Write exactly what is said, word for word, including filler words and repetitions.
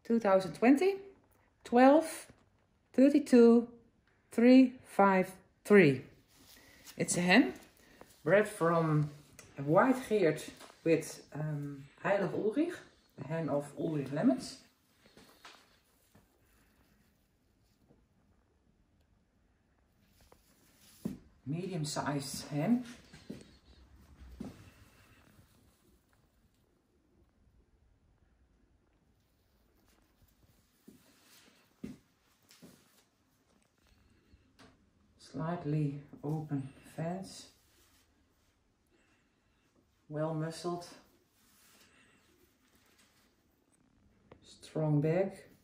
twenty twenty, twelve, thirty-two, three five three. It's a hen bred from a white geared with um, Heilig Ulrich, the hen of Ulrich Lemmens. Medium sized hen. Slightly open fence, well muscled, strong back.